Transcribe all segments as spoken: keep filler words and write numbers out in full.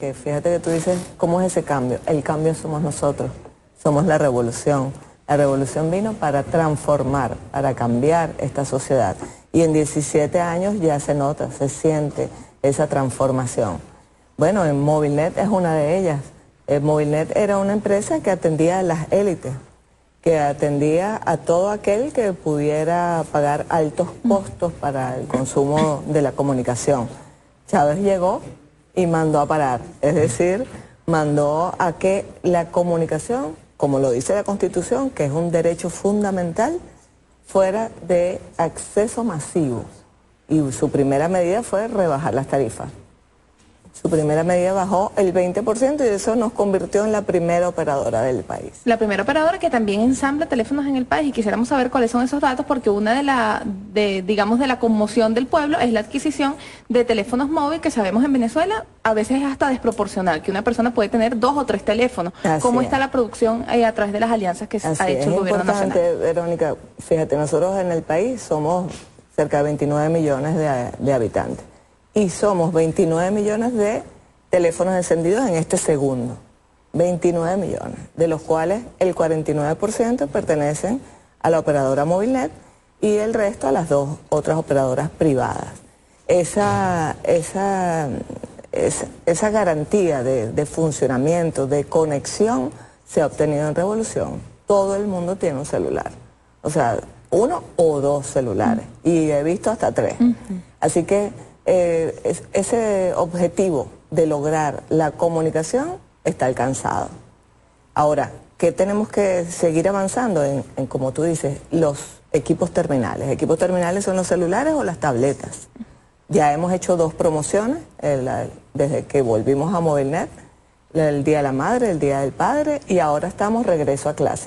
porque fíjate que tú dices, ¿cómo es ese cambio? El cambio somos nosotros, somos la revolución. La revolución vino para transformar, para cambiar esta sociedad. Y en diecisiete años ya se nota, se siente esa transformación. Bueno, en Movilnet es una de ellas. Eh, Movilnet era una empresa que atendía a las élites, que atendía a todo aquel que pudiera pagar altos costos para el consumo de la comunicación. Chávez llegó y mandó a parar, es decir, mandó a que la comunicación, como lo dice la Constitución, que es un derecho fundamental, fuera de acceso masivo. Y su primera medida fue rebajar las tarifas. Su primera medida bajó el veinte por ciento y eso nos convirtió en la primera operadora del país. La primera operadora que también ensambla teléfonos en el país, y quisiéramos saber cuáles son esos datos, porque una de la, de, digamos, de la conmoción del pueblo es la adquisición de teléfonos móviles, que sabemos en Venezuela a veces es hasta desproporcional, que una persona puede tener dos o tres teléfonos. Así ¿Cómo es. está la producción eh, a través de las alianzas que Así ha hecho es. el es gobierno nacional? Es importante, Verónica, fíjate, nosotros en el país somos cerca de veintinueve millones de, de habitantes. Y somos veintinueve millones de teléfonos encendidos en este segundo. veintinueve millones, de los cuales el cuarenta y nueve por ciento pertenecen a la operadora Movilnet y el resto a las dos otras operadoras privadas. Esa, esa, esa, esa garantía de, de funcionamiento, de conexión, se ha obtenido en Revolución. Todo el mundo tiene un celular. O sea, uno o dos celulares. Uh-huh. Y he visto hasta tres. Uh-huh. Así que eh, es, ese objetivo de lograr la comunicación está alcanzado. Ahora, ¿qué tenemos que seguir avanzando en, en, como tú dices, los equipos terminales? Equipos terminales son los celulares o las tabletas. Ya hemos hecho dos promociones el, desde que volvimos a Movilnet, el Día de la Madre, el Día del Padre, y ahora estamos regreso a clase.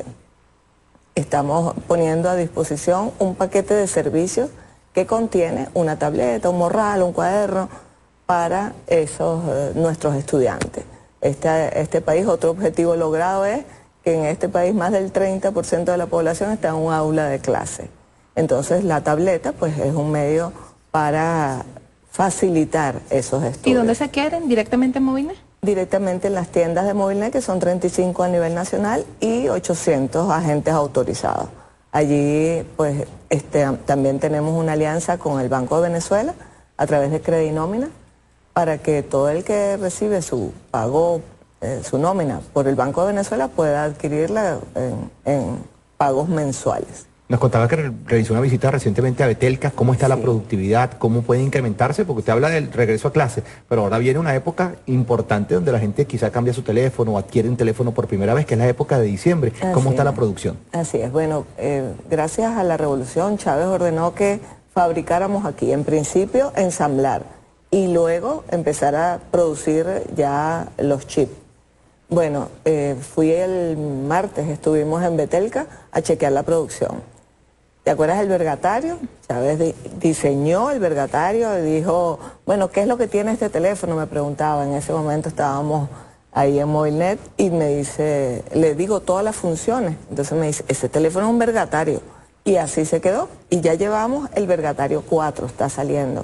Estamos poniendo a disposición un paquete de servicios que contiene una tableta, un morral, un cuaderno, para esos eh, nuestros estudiantes. Este, este país, otro objetivo logrado es que en este país más del treinta por ciento de la población está en un aula de clase. Entonces la tableta pues es un medio para facilitar esos estudios. ¿Y dónde se quieren? ¿Directamente en Movilnet? Directamente en las tiendas de Movilnet, que son treinta y cinco a nivel nacional y ochocientos agentes autorizados. Allí pues este, también tenemos una alianza con el Banco de Venezuela a través de Credinómina, para que todo el que recibe su pago, eh, su nómina por el Banco de Venezuela pueda adquirirla en, en pagos mensuales. Nos contaba que realizó una visita recientemente a Betelca. ¿Cómo está sí. la productividad? ¿Cómo puede incrementarse? Porque usted habla del regreso a clase, pero ahora viene una época importante donde la gente quizá cambia su teléfono o adquiere un teléfono por primera vez, que es la época de diciembre. Así ¿Cómo está es. la producción? Así es. Bueno, eh, gracias a la revolución, Chávez ordenó que fabricáramos aquí, en principio ensamblar, y luego empezar a producir ya los chips. Bueno, eh, fui el martes, estuvimos en Betelca a chequear la producción. ¿Te acuerdas del vergatario? Chávez di diseñó el vergatario y dijo, bueno, ¿qué es lo que tiene este teléfono? Me preguntaba, en ese momento estábamos ahí en Movilnet y me dice, le digo todas las funciones. Entonces me dice, ese teléfono es un vergatario. Y así se quedó. Y ya llevamos el vergatario cuatro, está saliendo.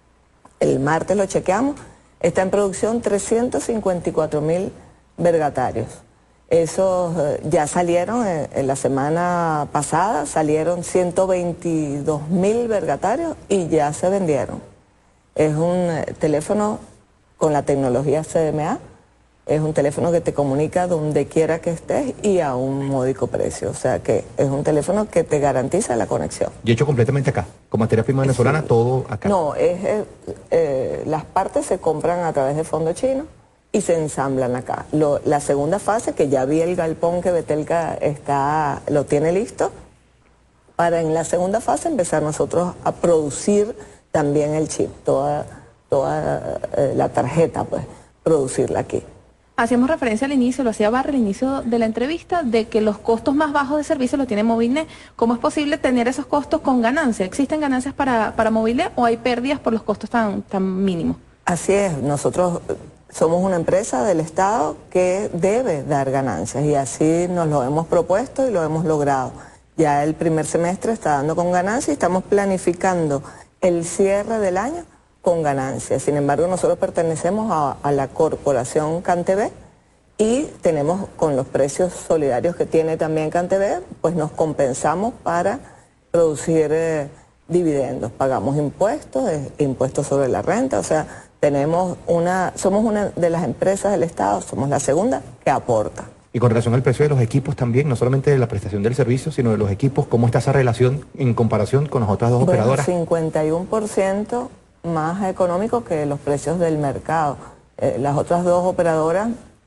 El martes lo chequeamos, está en producción trescientos cincuenta y cuatro mil vergatarios. Esos eh, ya salieron en, en la semana pasada, salieron ciento veintidós mil vergatarios y ya se vendieron. Es un eh, teléfono con la tecnología C D M A, es un teléfono que te comunica donde quiera que estés y a un módico precio. O sea que es un teléfono que te garantiza la conexión. Y hecho completamente acá, con materia prima venezolana, sí. todo acá. No, es, eh, eh, las partes se compran a través de fondo chino y se ensamblan acá. Lo, la segunda fase, que ya vi el galpón que Betelca está, lo tiene listo, para en la segunda fase empezar nosotros a producir también el chip, toda, toda eh, la tarjeta, pues, producirla aquí. Hacíamos referencia al inicio, lo hacía Barry al inicio de la entrevista, de que los costos más bajos de servicio los tiene Movilnet. ¿Cómo es posible tener esos costos con ganancia? ¿Existen ganancias para, para Movilnet o hay pérdidas por los costos tan, tan mínimos? Así es, nosotros somos una empresa del Estado que debe dar ganancias y así nos lo hemos propuesto y lo hemos logrado. Ya el primer semestre está dando con ganancias y estamos planificando el cierre del año con ganancias. Sin embargo, nosotros pertenecemos a, a la corporación CanTV y tenemos, con los precios solidarios que tiene también CanTV, pues nos compensamos para producir eh, dividendos. Pagamos impuestos, eh, impuestos sobre la renta, o sea, tenemos una, somos una de las empresas del Estado, somos la segunda que aporta. Y con relación al precio de los equipos también, no solamente de la prestación del servicio, sino de los equipos, ¿cómo está esa relación en comparación con las otras dos bueno, operadoras? cincuenta y uno por ciento más económico que los precios del mercado. Eh, las otras dos operadoras,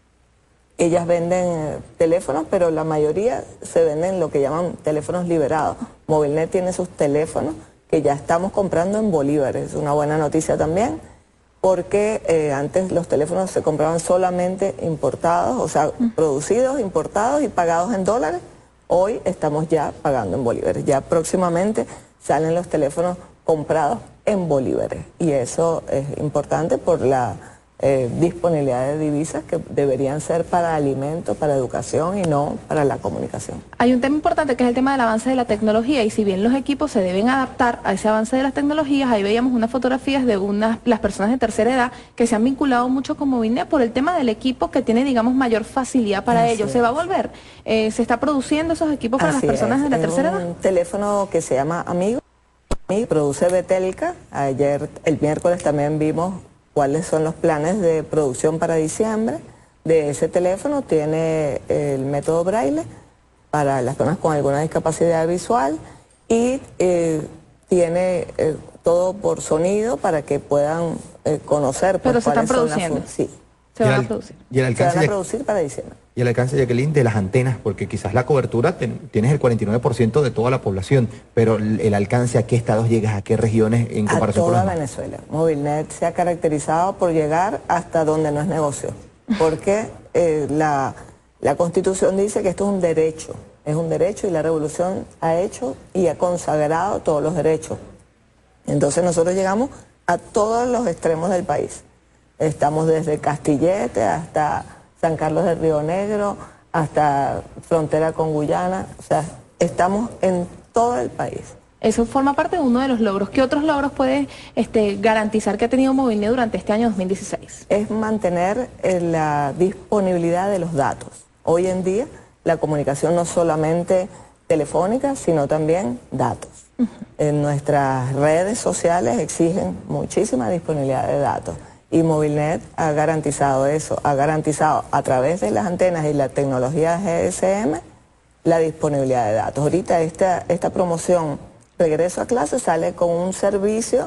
ellas venden eh, teléfonos, pero la mayoría se venden lo que llaman teléfonos liberados. Movilnet tiene sus teléfonos que ya estamos comprando en bolívares, es una buena noticia también, porque eh, antes los teléfonos se compraban solamente importados, o sea, mm. producidos, importados y pagados en dólares. Hoy estamos ya pagando en bolívares. Ya próximamente salen los teléfonos comprados en bolívares. Y eso es importante por la eh, disponibilidad de divisas que deberían ser para alimentos, para educación y no para la comunicación. Hay un tema importante que es el tema del avance de la tecnología, y si bien los equipos se deben adaptar a ese avance de las tecnologías, ahí veíamos unas fotografías de unas las personas de tercera edad que se han vinculado mucho con Movilnet por el tema del equipo que tiene, digamos, mayor facilidad para ellos. ¿Se va a volver? Eh, ¿Se está produciendo esos equipos para Así las personas es. de la es tercera edad? Un teléfono que se llama Amigo, produce Betelca. Ayer, el miércoles, también vimos cuáles son los planes de producción para diciembre de ese teléfono. Tiene el método Braille para las personas con alguna discapacidad visual y eh, tiene eh, todo por sonido para que puedan eh, conocer. Pero se están produciendo. Sí. Se van a producir. Y el alcance se van a producir para diciembre. Y el alcance, Jacqueline, de las antenas, porque quizás la cobertura ten, tienes el cuarenta y nueve por ciento de toda la población, pero el, el alcance, ¿a qué estados llegas, a qué regiones en comparación con con toda Venezuela? Movilnet se ha caracterizado por llegar hasta donde no es negocio, porque eh, la, la Constitución dice que esto es un derecho, es un derecho y la revolución ha hecho y ha consagrado todos los derechos. Entonces nosotros llegamos a todos los extremos del país. Estamos desde Castillete hasta San Carlos del Río Negro, hasta frontera con Guyana, o sea, estamos en todo el país. Eso forma parte de uno de los logros. ¿Qué otros logros puede este, garantizar que ha tenido Movilnet durante este año dos mil dieciséis? Es mantener eh, la disponibilidad de los datos. Hoy en día la comunicación no solamente telefónica, sino también datos. Uh-huh. En nuestras redes sociales exigen muchísima disponibilidad de datos. Y Movilnet ha garantizado eso, ha garantizado a través de las antenas y la tecnología G S M la disponibilidad de datos. Ahorita esta, esta promoción Regreso a Clase sale con un servicio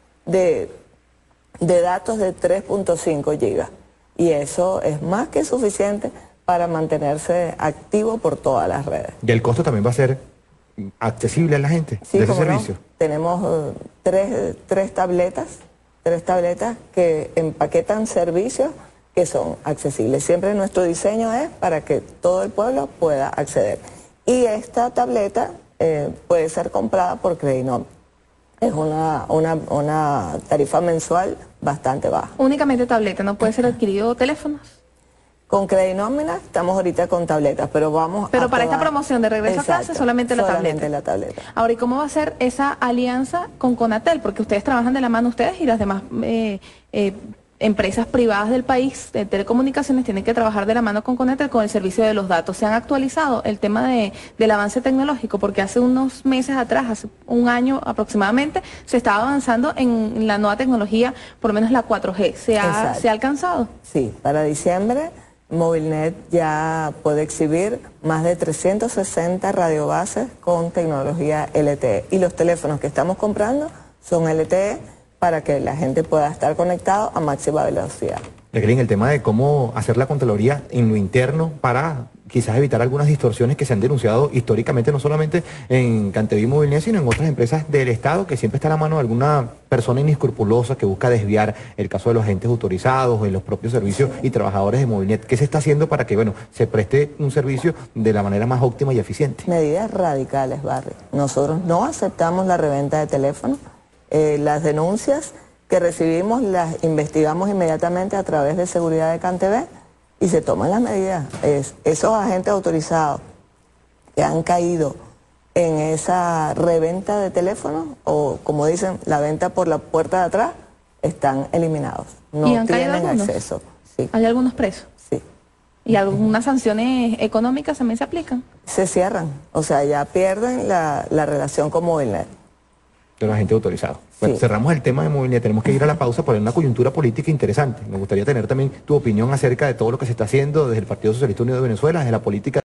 de, de datos de tres punto cinco gigas y eso es más que suficiente para mantenerse activo por todas las redes. ¿Y el costo también va a ser accesible a la gente sí, de ese como servicio? No, tenemos uh, tres, tres tabletas. Tres tabletas que empaquetan servicios que son accesibles. Siempre nuestro diseño es para que todo el pueblo pueda acceder. Y esta tableta eh, puede ser comprada por Credinom. Es una, una, una tarifa mensual bastante baja. Únicamente tableta, ¿no puede ser adquirido teléfonos? Con Credinómina estamos ahorita con tabletas, pero vamos Pero a para probar. esta promoción de regreso Exacto, a clase solamente la solamente tableta. la tableta. Ahora, ¿y cómo va a ser esa alianza con Conatel? Porque ustedes trabajan de la mano, ustedes y las demás eh, eh, empresas privadas del país de telecomunicaciones tienen que trabajar de la mano con Conatel con el servicio de los datos. ¿Se han actualizado el tema de, del avance tecnológico? Porque hace unos meses atrás, hace un año aproximadamente, se estaba avanzando en la nueva tecnología, por lo menos la cuatro G. ¿Se ha, ¿se ha alcanzado? Sí, para diciembre Movilnet ya puede exhibir más de trescientas sesenta radiobases con tecnología L T E. Y los teléfonos que estamos comprando son L T E para que la gente pueda estar conectado a máxima velocidad. Jacqueline, el tema de cómo hacer la Contraloría en lo interno para quizás evitar algunas distorsiones que se han denunciado históricamente, no solamente en CanTV y Movilnet, sino en otras empresas del Estado, que siempre está a la mano de alguna persona inescrupulosa que busca desviar el caso de los agentes autorizados, de los propios servicios y trabajadores de Movilnet. ¿Qué se está haciendo para que, bueno, se preste un servicio de la manera más óptima y eficiente? Medidas radicales, Barry. Nosotros no aceptamos la reventa de teléfonos. Eh, las denuncias que recibimos las investigamos inmediatamente a través de seguridad de CanTV y se toman las medidas. Es, esos agentes autorizados que han caído en esa reventa de teléfonos, o como dicen, la venta por la puerta de atrás, están eliminados. No ¿Y han caído tienen algunos? acceso. Sí, ¿Hay algunos presos? sí. ¿Y algunas sanciones económicas también se aplican? Se cierran, o sea, ya pierden la, la relación con Movilnet. De los agentes autorizados. Bueno, Sí. cerramos el tema de movilidad. Tenemos que ir a la pausa por una coyuntura política interesante. Me gustaría tener también tu opinión acerca de todo lo que se está haciendo desde el Partido Socialista Unido de Venezuela, desde la política.